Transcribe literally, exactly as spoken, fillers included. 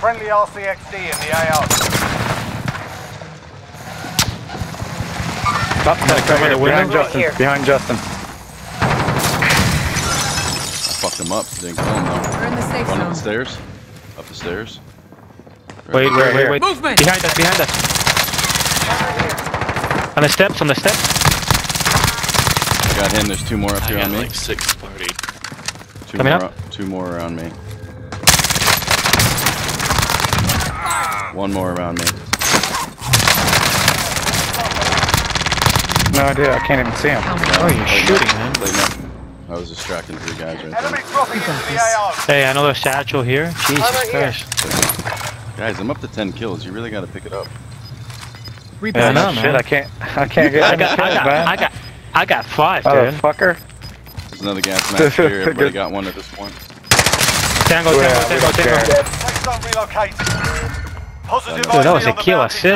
Friendly R T X D in the A O. Up, right here, behind Justin. Here. Behind Justin. I fucked him up. Didn't kill him though. We're in the safe One zone. up the stairs. Up the stairs. Wait, wait, wait, wait. Movement! Behind us, behind us. On the steps, on the steps. Got him. There's two more up here I got on me. like six party. Two Coming more up. Two more around me. One more around me. No idea, I can't even see him. Oh, you're shooting, man. I was distracting three guys right Enemy there. dropping into the A O. Hey, another satchel here. Jesus Christ. Guys, I'm up to ten kills. You really got to pick it up. Yeah, I know, Shit, man. I can't, I can't get I any got, kills, I got, man. I got, I got five, dude. Motherfucker. There's another gas mask here. Everybody got one at this point. Tango, Yeah, tango, we tango, don't care. tango. Safe zone relocated. Positive Dude, that was I D a on the kill bounty. assist.